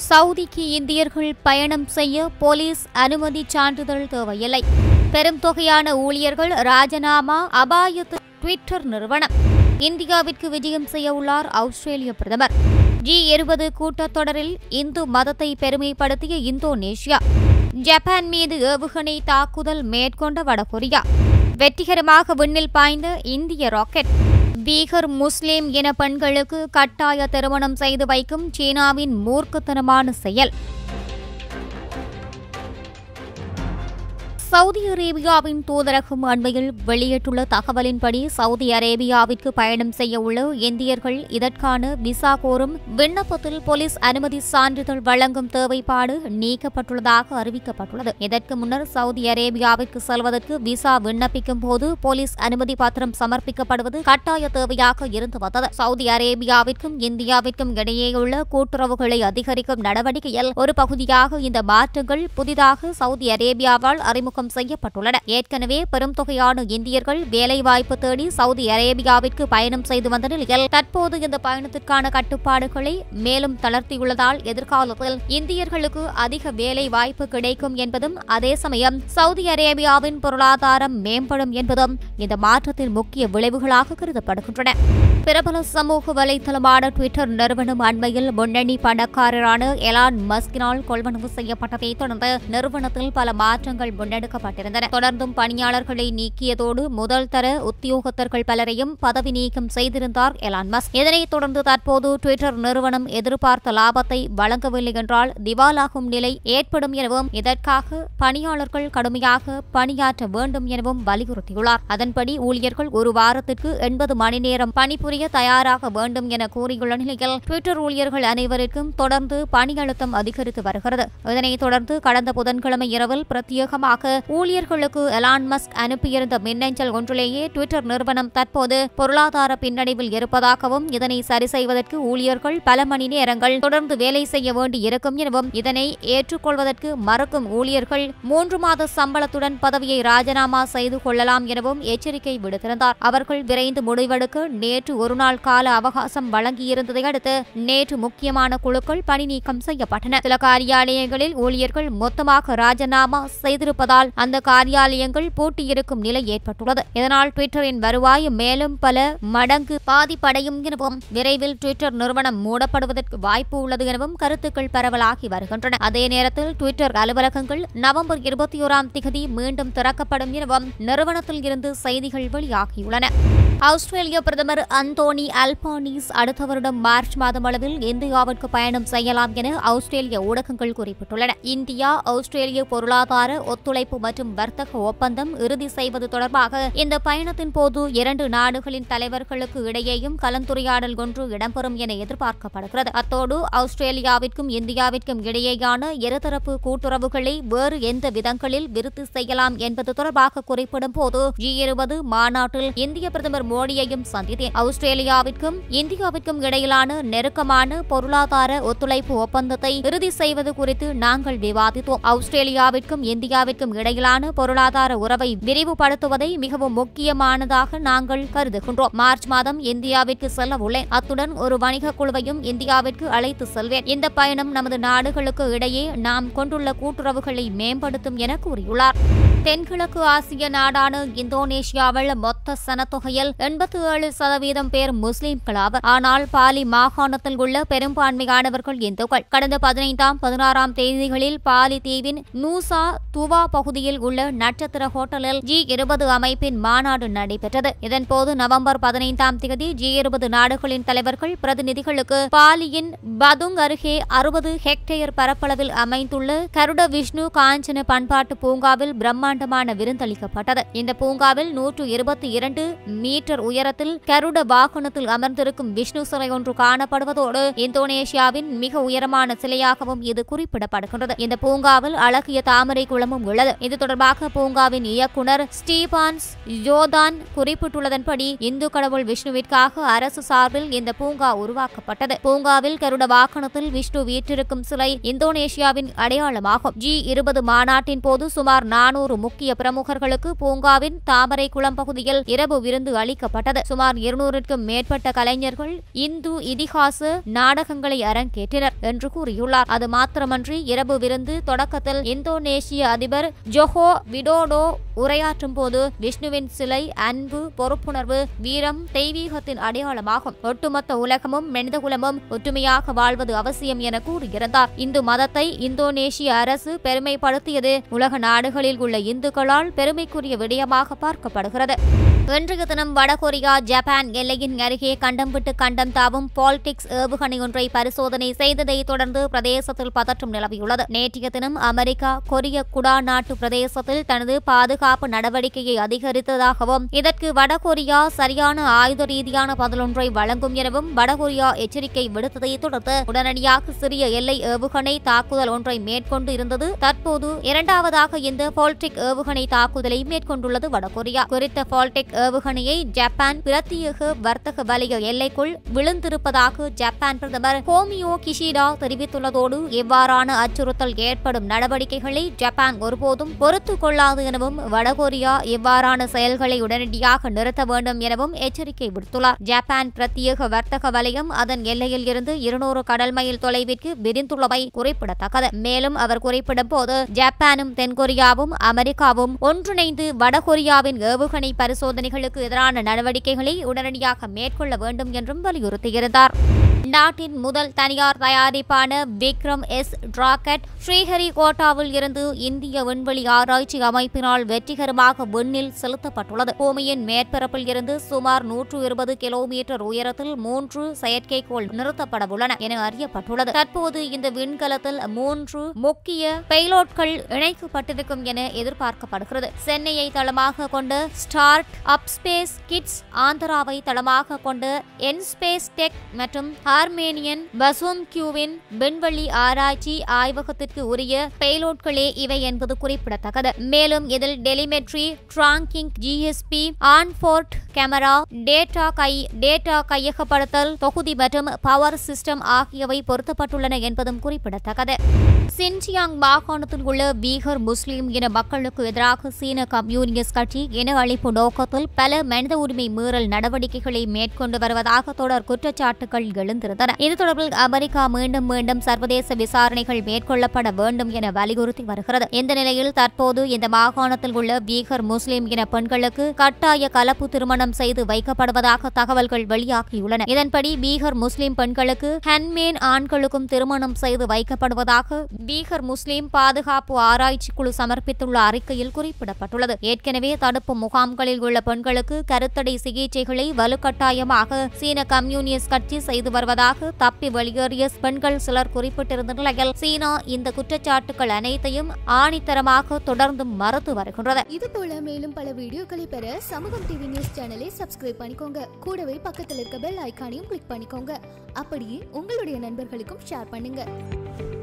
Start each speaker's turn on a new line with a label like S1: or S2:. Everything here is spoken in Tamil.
S1: சவுதிக்கு இந்தியர்கள் பயணம் செய்ய போலீஸ் அனுமதி சான்றிதழ் தேவையில்லை. பெரும் தொகையான ஊழியர்கள் ராஜினாமா அபாயத்து ட்விட்டர் நிறுவனம். இந்தியாவிற்கு விஜயம் செய்ய உள்ளார் ஆஸ்திரேலிய பிரதமர். G20 கூட்டத்தொடரில் இந்து மதத்தை பெருமைப்படுத்திய இந்தோனேஷியா. ஜப்பான் மீது ஏவுகணை தாக்குதல் மேற்கொண்ட வடகொரியா. வெற்றிகரமாக விண்ணில் பாய்ந்த இந்திய ராக்கெட். பீகர் முஸ்லிம் இன பெண்களுக்கு கட்டாய திருமணம் செய்து வைக்கும் சீனாவின் மூர்க்கத்தனமான செயல். சவுதி அரேபியாவின் தூதரகம் அண்மையில் வெளியிட்டுள்ள தகவலின்படி சவுதி அரேபியாவிற்கு பயணம் செய்ய உள்ள இந்தியர்கள் இதற்கான விசா கோரும் விண்ணப்பத்தில் போலீஸ் அனுமதி சான்றிதழ் வழங்கும் தேவைப்பாடு நீக்கப்பட்டுள்ளதாக அறிவிக்கப்பட்டுள்ளது. இதற்கு முன்னர் சவுதி அரேபியாவிற்கு செல்வதற்கு விசா விண்ணப்பிக்கும் போது போலீஸ் அனுமதி பத்திரம் சமர்ப்பிக்கப்படுவது கட்டாய தேவையாக இருந்து வந்தது. சவுதி அரேபியாவிற்கும் இந்தியாவிற்கும் இடையேயுள்ள கூட்டுறவுகளை அதிகரிக்கும் நடவடிக்கையில் ஒரு பகுதியாக இந்த மாற்றங்கள் புதிதாக சவுதி அரேபியாவால் அறிமுகம் செய்யப்பட்டுள்ளன. ஏற்கனவே பெரும் தொகையான இந்தியர்கள் வேலைவாய்ப்பு தேடி சவுதி அரேபியாவிற்கு பயணம் செய்து வந்த நிலையில் தற்போது இந்த பயணத்திற்கான கட்டுப்பாடுகளை மேலும் தளர்த்தியுள்ளதால் எதிர்காலத்தில் இந்தியர்களுக்கு அதிக வேலை வாய்ப்பு கிடைக்கும் என்பதும் அதே சமயம் சவுதி அரேபியாவின் பொருளாதாரம் மேம்படும் என்பதும் இந்த மாற்றத்தின் முக்கிய விளைவுகளாக கருதப்படுகின்றன. பிரபல சமூக வலைதளமான ட்விட்டர் நிறுவனம் அண்மையில் முன்னணி பணக்காரரான எலான் மஸ்கினால் கொள்வனவு செய்யப்பட்டதை தொடர்ந்து நிறுவனத்தில் பல மாற்றங்கள் முன்னெடுக்கப்பட்டிருந்தன. தொடர்ந்தும் பணியாளர்களை நீக்கியதோடு முதல் தர உத்தியோகத்தர்கள் பலரையும் பதவி நீக்கம் செய்திருந்தார் எலான் மஸ்க். இதனைத் தொடர்ந்து தற்போது ட்விட்டர் நிறுவனம் எதிர்பார்த்த லாபத்தை வழங்கவில்லை என்றால் திவாலாகும் நிலை ஏற்படும் எனவும் இதற்காக பணியாளர்கள் கடுமையாக பணியாற்ற வேண்டும் எனவும் வலியுறுத்தியுள்ளார். அதன்படி ஊழியர்கள் ஒரு வாரத்திற்கு 80 மணி நேரம் பணிபுரிய தயாராக வேண்டும் என கூறியுள்ள நிலையில் ட்விட்டர் ஊழியர்கள் அனைவருக்கும் தொடர்ந்து பணி அழுத்தம் அதிகரித்து வருகிறது. இதனைத் தொடர்ந்து கடந்த புதன்கிழமை இரவில் பிரத்யேகமாக ஊழியர்களுக்கு எலான் மஸ்க் அனுப்பியிருந்த மின்னஞ்சல் ஒன்றிலேயே ட்விட்டர் நிறுவனம் தற்போது பொருளாதார பின்னடைவில் இருப்பதாகவும் இதனை சரி செய்வதற்கு ஊழியர்கள் பல மணி நேரங்கள் தொடர்ந்து வேலை செய்ய வேண்டி இருக்கும் எனவும் இதனை ஏற்றுக்கொள்வதற்கு மறுக்கும் ஊழியர்கள் 3 மாத சம்பளத்துடன் பதவியை ராஜினாமா செய்து கொள்ளலாம் எனவும் எச்சரிக்கை விடுத்திருந்தார். அவர்கள் விரைந்து முடிவெடுக்க நேற்று ஒருநாள் கால அவகாசம் வழங்கியிருந்ததை அடுத்து நேற்று முக்கியமான குழுக்கள் பணி நீக்கம் செய்யப்பட்டன. சில காரியாலயங்களில் ஊழியர்கள் மொத்தமாக ராஜினாமா செய்திருப்பதால் அந்த காரியாலயங்கள் பூட்டியிருக்கும் நிலை ஏற்பட்டுள்ளது. இதனால் ட்விட்டரின் வருவாய் மேலும் பல மடங்கு பாதிப்படையும் எனவும் விரைவில் ட்விட்டர் நிறுவனம் மூடப்படுவதற்கு வாய்ப்பு உள்ளது எனவும் கருத்துக்கள் பரவலாகி வருகின்றன. அதே நேரத்தில் ட்விட்டர் அலுவலகங்கள் நவம்பர் 21ஆம் தேதி மீண்டும் திறக்கப்படும் எனவும் நிறுவனத்தில் இருந்து செய்திகள் வெளியாகியுள்ளன. ஆஸ்திரேலிய பிரதமர் அந்தோனி அல்பானீஸ் அடுத்த வருடம் மார்ச் மாதம் அளவில் இந்தியாவிற்கு பயணம் செய்யலாம் என ஆஸ்திரேலிய ஊடகங்கள் குறிப்பிட்டுள்ளன. இந்தியா ஆஸ்திரேலிய பொருளாதார ஒத்துழைப்பு மற்றும் வர்த்தக ஒப்பந்தம் இறுதி செய்வது தொடர்பாக இந்த பயணத்தின் போது 2 நாடுகளின் தலைவர்களுக்கு இடையேயும் கலந்துரையாடல் ஒன்று இடம்பெறும் என எதிர்பார்க்கப்படுகிறது. அத்தோடு ஆஸ்திரேலியாவிற்கும் இந்தியாவிற்கும் இடையேயான இருதரப்பு கூட்டுறவுகளை வேறு எந்த விதங்களில் விருத்தி செய்யலாம் என்பது தொடர்பாக குறிப்பிடும் போது G20 மாநாட்டில் இந்திய பிரதமர் மோடியையும் சந்தித்தேன். ஆஸ்திரேலியாவிற்கும் இந்தியாவிற்கும் இடையிலான நெருக்கமான பொருளாதார ஒத்துழைப்பு ஒப்பந்தத்தை இறுதி செய்வது குறித்து நாங்கள் விவாதித்தோம். ஆஸ்திரேலியாவிற்கும் இந்தியாவிற்கும் இடையிலான பொருளாதார உறவை விரிவுபடுத்துவதை மிகவும் முக்கியமானதாக நாங்கள் கருதுகின்றோம். மார்ச் மாதம் இந்தியாவிற்கு செல்ல உள்ளேன். அத்துடன் ஒரு வணிக குழுவையும் இந்தியாவிற்கு அழைத்து செல்வேன். இந்த பயணம் நமது நாடுகளுக்கு இடையே நாம் கொண்டுள்ள கூட்டுறவுகளை மேம்படுத்தும் என கூறியுள்ளார். தென்கிழக்கு ஆசிய நாடான இந்தோனேஷியாவில் மொத்த சனத்தொகையில் 87% பேர் முஸ்லிம்களாவர். ஆனால் பாலி மாகாணத்தில் உள்ள பெரும்பான்மையானவர்கள் இந்துக்கள். கடந்த 15ஆம் 16ஆம் தேதிகளில் பாலி தீவின் நூசா துவா பகுதியில் உள்ள நட்சத்திர ஹோட்டலில் G20 அமைப்பின் மாநாடு நடைபெற்றது. இதன்போது நவம்பர் 15ஆம் தேதி G20 நாடுகளின் தலைவர்கள் பிரதிநிதிகளுக்கு பாலியின் பதுங் அருகே 60 ஹெக்டேயர் பரப்பளவில் அமைந்துள்ள கருட விஷ்ணு காஞ்சன பண்பாட்டு பூங்காவில் பிரம்மாண்டமான விருந்தளிக்கப்பட்டது. இந்த பூங்காவில் 122 மீட்டர் உயரத்தில் கருட வாகனத்தில் அமர்ந்திருக்கும் விஷ்ணு சிலை ஒன்று காணப்படுவதோடு இந்தோனேஷியாவின் மிக உயரமான சிலையாகவும் இது குறிப்பிடப்படுகின்றது. இந்த பூங்காவில் அழகிய தாமரை குளமும் உள்ளது. இது தொடர்பாக பூங்காவின் இயக்குனர் ஸ்டீபான்ஸ் ஜோதான் குறிப்பிட்டுள்ளதன்படி இந்து கடவுள் விஷ்ணுவிற்காக அரசு சார்பில் இந்த பூங்கா உருவாக்கப்பட்டது. பூங்காவில் கருட வாகனத்தில் விஷ்ணு வீற்றிருக்கும் சிலை இந்தோனேஷியாவின் அடையாளமாகும். G20 மாநாட்டின் போது சுமார் 400 முக்கிய பிரமுகர்களுக்கு பூங்காவின் தாமரை குளம் பகுதியில் இரவு விருந்து அளிக்கப்பட்டது. சுமார் 200க்கும் மேற்பட்ட கலைஞர்கள் இந்து இதிகாச நாடகங்களை அரங்கேற்றினர் என்று கூறியுள்ளார். அது மாத்திரமன்றி இரவு விருந்து தொடக்கத்தில் இந்தோனேஷிய அதிபர் ஜோகோ விடோடோ உரையாற்றும் போது விஷ்ணுவின் சிலை அன்பு, பொறுப்புணர்வு, வீரம், தெய்வீகத்தின் அடையாளமாகும். ஒட்டுமொத்த உலகமும் மனிதகுலமும் ஒற்றுமையாக வாழ்வது அவசியம் என கூறியிருந்தார். இந்து மதத்தை இந்தோனேஷிய அரசு பெருமைப்படுத்தியது உலக நாடுகளில் உள்ள இந்துக்களால் பெருமைக்குரிய விடயமாக பார்க்கப்படுகிறது. இன்றைய தினம் வடகொரியா ஜப்பான் எல்லையின் அருகே கண்டம் விட்டு கண்டம் தாவும் பாலிடிக்ஸ் ஏவுகணை ஒன்றை பரிசோதனை செய்ததை தொடர்ந்து பிரதேசத்தில் பதற்றம் நிலவியுள்ளது. நேற்றைய தினம் அமெரிக்கா கொரிய குடா நாட்டு பிரதேசத்தில் தனது பாதுகாப்பு நடவடிக்கையை அதிகரித்ததாகவும் இதற்கு வடகொரியா சரியான ஆயுத ரீதியான பதிலொன்றை வழங்கும் எனவும் வடகொரியா எச்சரிக்கை விடுத்ததை தொடர்ந்து உடனடியாக சிறிய எல்லை ஏவுகணை தாக்குதல் ஒன்றை மேற்கொண்டு இருந்தது. தற்போது இரண்டாவதாக இந்த பாலிடிக் ஏவுகணை தாக்குதலை மேற்கொண்டுள்ளது வடகொரியா. குறித்த பாலிடிக் ஏவுகணையை ஜப்பான் பிரத்யேக வர்த்தக வலய எல்லைக்குள் விழுந்திருப்பதாக ஜப்பான் பிரதமர் ஃபூமியோ கிஷிடா தெரிவித்துள்ளதோடு இவ்வாறான அச்சுறுத்தல் ஏற்படும் நடவடிக்கைகளை ஜப்பான் ஒருபோதும் பொறுத்துக் கொள்ளாது எனவும் வடகொரியா இவ்வாறான செயல்களை உடனடியாக நிறுத்த வேண்டும் எனவும் எச்சரிக்கை விடுத்துள்ளார். ஜப்பான் பிரத்யேக வர்த்தக வலயம் அதன் எல்லையில் இருந்து 200 கடல் மைல் தொலைவிற்கு விரிந்துள்ளமை குறிப்பிடத்தக்கது. மேலும் அவர் குறிப்பிடும் போது ஜப்பானும் தென்கொரியாவும் அமெரிக்காவும் ஒன்றிணைந்து வடகொரியாவின் ஏவுகணை பரிசோதனைகளுக்கு எதிரான நடவடிக்கைகளை உடனடியாக மேற்கொள்ள வேண்டும் என்றும் வலியுறுத்தியிருந்தார். நாட்டின் முதல் தனியார் தயாரிப்பான விக்ரம் எஸ் ராக்கெட் ஸ்ரீஹரிகோட்டாவில் இருந்து இந்திய விண்வெளி ஆராய்ச்சி அமைப்பினால் வெற்றிகரமாக விண்ணில் செலுத்தப்பட்டுள்ளது. பூமியின் மேற்பரப்பில் இருந்து சுமார் 120 கிலோமீட்டர் உயரத்தில் 3 செயற்கைக்கோள் நிறுத்தப்படவுள்ளன என அறியப்பட்டுள்ளது. தற்போது இந்த விண்கலத்தில் 3 முக்கிய பெய்லோட்கள் இணைக்கப்பட்டிருக்கும் என எதிர்பார்க்கப்படுகிறது. சென்னையை தளமாக கொண்ட ஸ்டார்ட் அப் ஸ்பேஸ் கிட்ஸ், ஆந்திராவை தளமாக கொண்ட என்ஸ்பேஸ் டெக் மற்றும் ஆர்மேனியன் பசோம்கியூவின் விண்வெளி ஆராய்ச்சி ஆய்வகத்திற்கு உரிய பெய்லோட்களே இவை என்பது குறிப்பிடத்தக்கது. மேலும் இதில் telemetry, tracking, GSP, onboard camera, data கையகப்படுத்தல் தொகுதி மற்றும் பவர் சிஸ்டம் ஆகியவை பொருத்தப்பட்டுள்ளன என்பதும் குறிப்பிடத்தக்கது. சின்ஜியாங் மாகாணத்தில் உள்ள பீகர் முஸ்லிம் இன மக்களுக்கு எதிராக சீன கம்யூனிஸ்ட் கட்சி இன அழிப்பு நோக்கத்தில் பல மனித உரிமை மீறல் நடவடிக்கைகளை மேற்கொண்டு வருவதாக தொடர் குற்றச்சாட்டுகள் எழுந்திருந்தன. இது தொடர்பில் அமெரிக்கா மீண்டும் மீண்டும் சர்வதேச விசாரணைகள் மேற்கொள்ளப்பட வேண்டும் என வலியுறுத்தி வருகிறது. இந்த நிலையில் தற்போது இந்த மாகாணத்தில் உள்ள பீகர் முஸ்லிம் இன பெண்களுக்கு கட்டாய கலப்பு திருமணம் செய்து வைக்கப்படுவதாக தகவல்கள் வெளியாகியுள்ளன. இதன்படி பீகர் முஸ்லிம் பெண்களுக்கு ஹன்மேன் ஆண்களுக்கும் திருமணம் செய்து வைக்கப்படுவதாக பீகர் முஸ்லிம் பாதுகாப்பு ஆராய்ச்சி குழு சமர்ப்பித்துள்ள அறிக்கையில் குறிப்பிடப்பட்டுள்ளது. ஏற்கனவே தடுப்பு முகாம்களில் உள்ள பெண்களுக்கு கருத்தடை சிகிச்சைகளை வலுக்கட்டாயமாக சீன கம்யூனிஸ்ட் கட்சி செய்து வருவதாக தப்பி வெளியேறிய பெண்கள் சிலர் குறிப்பிட்டிருந்த நிலையில் சீனா இந்த குற்றச்சாட்டுகள் அனைத்தையும் ஆணித்தரமாக தொடர்ந்து மறுத்து வருகின்றது.
S2: இதுபோல மேலும் பல வீடியோக்களை பெற சமூகம் டிவி நியூஸ் சேனலை சப்ஸ்கிரைப் பண்ணிக்கோங்க. கூடவே பக்கத்தில் இருக்க பெல் ஐகானையும் கிளிக் பண்ணிக்கோங்க. அப்படியே உங்களுடைய நண்பர்களுக்கும் ஷேர் பண்ணுங்க.